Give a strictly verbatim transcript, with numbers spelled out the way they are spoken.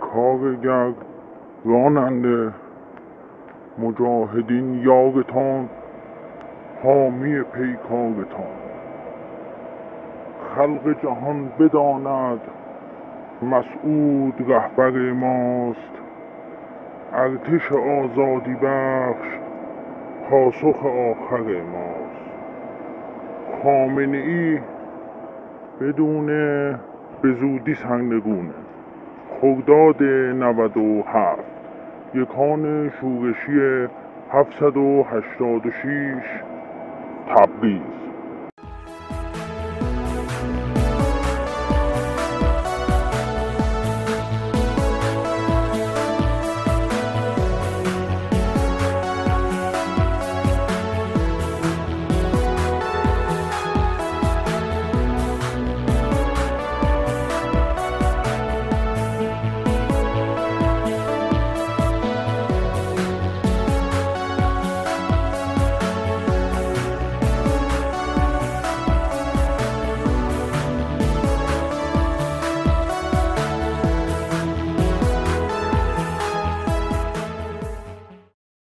کارگر راننده مجاهدین یارتان، حامی پیکارتان. خلق جهان بداند مسعود رهبر ماست، ارتش آزادی بخش پاسخ آخر ماست. خامنه ای بدون به زودی سرنگونه. خرداد نود و هفت، یکان شورشی هفتصد و هشتاد و شش، تبریز.